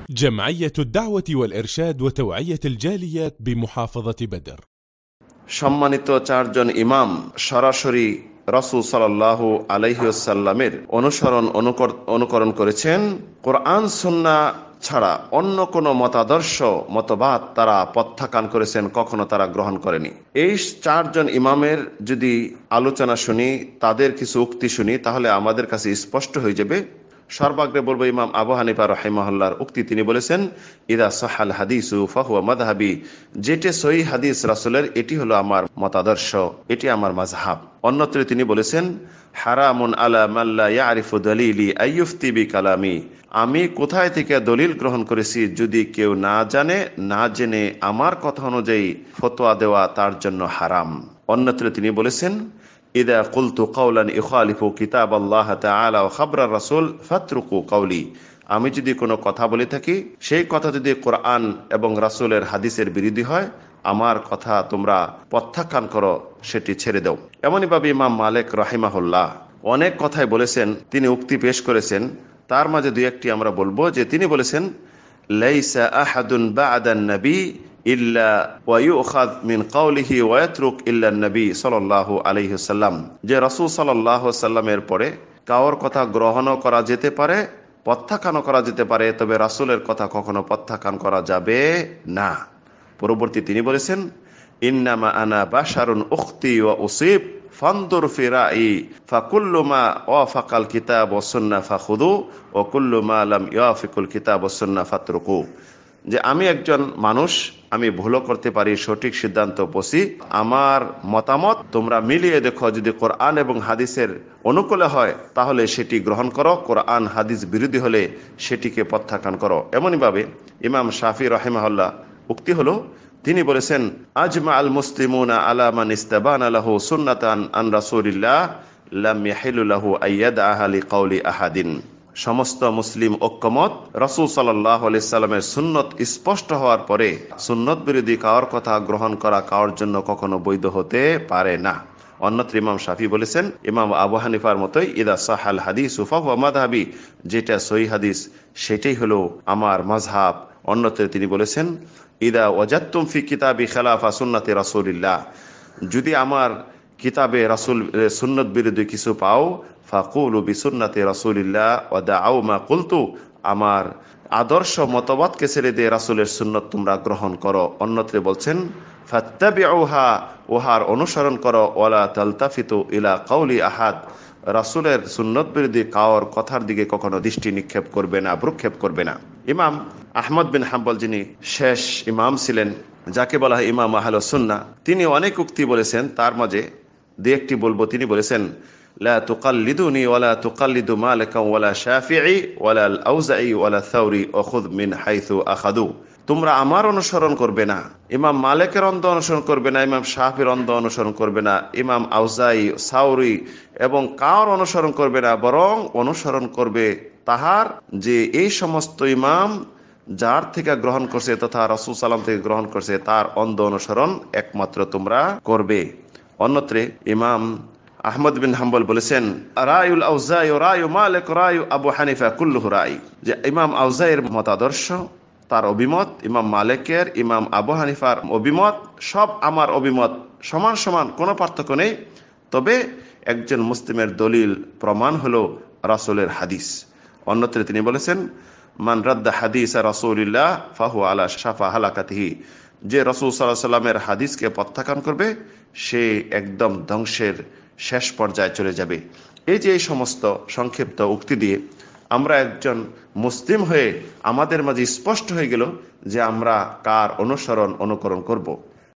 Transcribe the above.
جمعية الدعوة والإرشاد وتوعية الجاليات بمحافظة بدر। সম্মানিত চারজন ইমাম সরাসরি রাসূল সাল্লাল্লাহু আলাইহিসাল্লামের অনুকরণ করেছেন। কোরআন সুন্নাহ ছাড়া অন্য কোনো মতবাদ তারা প্রত্যাখ্যান করেছেন, কখনো তারা গ্রহণ করেনি। এই চারজন ইমামের যদি আলোচনা শুনি, তাদের কিছু উক্তি শুনি, তাহলে আমাদের কাছে স্পষ্ট হয়ে যাবে। সর্বাগ্রে বলবো ইমাম আবু হানিফা রাহিমাহুল্লাহর উক্তি, তিনি বলেছেন ইদা সাহাল হাদিসু ফাহুয়া মাযহাবি, যেটি সহিহ হাদিস রাসূলের, এটি হলো আমার মতাদর্শ, এটি আমার মাযহাব। অন্যত্র তিনি বলেছেন হারামুন আলা মান লা ইয়ারিফু দালিলি আইয়ুফতি বিকালামি, আমি কোথায় থেকে দলিল গ্রহণ করেছি যদি কেউ না জানে, না জেনে আমার কথা অনুযায়ী ফতোয়া দেওয়া তার জন্য হারাম। অন্যত্র তিনি বলেছেন ইদা কুলতু কাওলান ইখালিফু কিতাব আল্লাহ তাআলা ওয়া খাবরার রাসূল ফাতরুকু কাওলি, আমি যদি কোনো কথা বলে থাকি, সেই কথা যদি কোরআন এবং রাসূলের হাদিসের বিরোধী হয়, আমার কথা তোমরা প্রত্যাখ্যান করো, সেটি ছেড়ে দাও। এমনই ভাবে ইমাম মালিক রাহিমাহুল্লাহ অনেক কথাই বলেছেন, তিনি উক্তি পেশ করেছেন। তার মাঝে দুই একটি আমরা বলবো, যে তিনি বলেছেন লাইসা আহাদুন বা'দান নবী ইল্লা ওয়া ইউখায মিন কাওলিহি ওয়া ইয়াতরুক ইল্লা নবী সাল্লাল্লাহু আলাইহিসাল্লাম, যে রাসূল সাল্লাল্লাহু আলাইহি সাল্লামের পরে কারোর কথা গ্রহণও করা যেতে পারে, প্রত্যাখ্যানও করা যেতে পারে, তবে রাসূলের কথা কখনো প্রত্যাখ্যান করা যাবে না। পরবর্তী তিনি বলেছেন ইন্নামা আনা বাশারুন উখতি ওয়া উসিব ফানদুর ফি রাই ফাকুল্লু মা ওয়াফাকাল কিতাব ওয়াস সুন্নাহ ফাখুযু ওয়া কুল্লু মা লাম ইয়াফিকুল কিতাব ওয়াস সুন্নাহ ফাতরুকু, যে আমি একজন মানুষ, আমি ভুলও করতে পারি, সঠিক সিদ্ধান্ত পৌঁছি, আমার মতামত তোমরা মিলিয়ে দেখো, যদি কোরআন এবং হাদিসের অনুকূলে হয় তাহলে সেটি গ্রহণ করো, কোরআন হাদিস বিরোধী হলে সেটিকে প্রত্যাখ্যান করো। এমনই ভাবে ইমাম শাফি রাহিমাহুল্লাহ উক্তি হলো, তিনি বলেছেন আজমা আল মুসলিমুনা আলা মান ইস্তাবানা লাহু সুন্নাতান আন রাসূলিল্লাহ লাম ইয়াহিলু লাহু আইয়াদআহা লিকাউলি আহাদিন, সমস্ত মুসলিম ঐক্যমত রাসূল সাল্লাল্লাহু আলাইহি সাল্লামের সুন্নত স্পষ্ট হওয়ার পরে সুন্নত বিরোধী কারোর কথা গ্রহণ করা কারোর জন্য কখনো বৈধ হতে পারে না। অন্যত্র ইমাম শাফি বলেছেন ইমাম আবু হানিফার মতোই ইদা সাহাল হাদিসু ফাহুয়া মাযহাবি, যেটা সহিহ হাদিস সেটাই হলো আমার মাযহাব। অন্যত্র তিনি বলেছেন ইদা ওয়াজাদতুম ফি কিতাবি খিলাফা সুন্নতি রাসূলিল্লাহ, যদি আমার কিতাবে রাসূল সুন্নত বিরোধী কিছু পাও, ফাকুলু বিসুন্নতি রাসূলিল্লাহ ওয়া দাউ মা কুলতু, আমার আদর্শ মতবাদকে ছেড়ে দিয়ে রাসূলের সুন্নত তোমরা গ্রহণ করো। অন্যত্রে বলছেন ফাত্তাবিউহা, ওহার অনুসরণ করো, ওয়ালা তালতাফিতু ইলা কাউলি আহাদ, রাসূলের সুন্নত বিরোধী কাওর কথার দিকে কখনো দৃষ্টি নিক্ষেপ করবে না, ভ্রুক্ষেপ করবে না। ইমাম আহমদ বিন হাম্বল, যিনি শেষ ইমাম ছিলেন, যাকে বলা হয় ইমাম আহলুস সুন্নাহ, তিনি অনেক উক্তি বলেছেন, তার মাঝে দুই একটি বলবো। তিনি বলেছেন লা তুকাল্লিদুনি ওয়ালা তুকাল্লিদু মালিকা ওয়ালা শাফিঈ ওয়ালা আল আউজাঈ ওয়ালা থাওরি ওয়া খুয মিন হাইথু আখাযু, তোমরা আমার অনুসরণ করবে না, ইমাম মালিকের অন্ধ অনুসরণ করবে না, ইমাম শাফির অন্ধ অনুসরণ করবে না, ইমাম আউজাঈ, সাওরি এবং কার অনুসরণ করবে না, বরং অনুসরণ করবে তাহার, যে এই সমস্ত ইমাম যার থেকে গ্রহণ করছে তথা রাসূল সাল্লাম থেকে গ্রহণ করছে, তার অন্ধ অনুসরণ একমাত্র তোমরা করবে। অন্যত্রে ইমাম আহমদ বিন হাম্বল বলেছেন রায়ুল আউজাঈ রায়ু মালিক রায়ু আবু হানিফা কুল্লুহু রাই, যে ইমাম আউজাঈর মতাদর্শ, তার অভিমত, ইমাম মালিকের, ইমাম আবু হানিফার অভিমত, সব আমার অভিমত, সমান সমান, কোনো পার্থক্য নেই। তবে একজন মুসলিমের দলিল প্রমাণ হলো রাসূলের হাদিস। অন্যত্রে তিনি বলেছেন মান রাদ্দা হাদিস রাসূলিল্লাহ ফাহুয়া আলা শাফা হালাকাতিহি, যে রাসূল সাল্লাল্লাহু আলাইহি সাল্লামের হাদিসকে প্রত্যাখ্যান করবে সে একদম ধ্বংসের শেষ পর্যায়ে চলে যাবে। এই যে এই সমস্ত সংক্ষিপ্ত উক্তি দিয়ে আমরা একজন মুসলিম হয়ে আমাদের মাঝে স্পষ্ট হয়ে গেল যে আমরা কার অনুকরণ করব।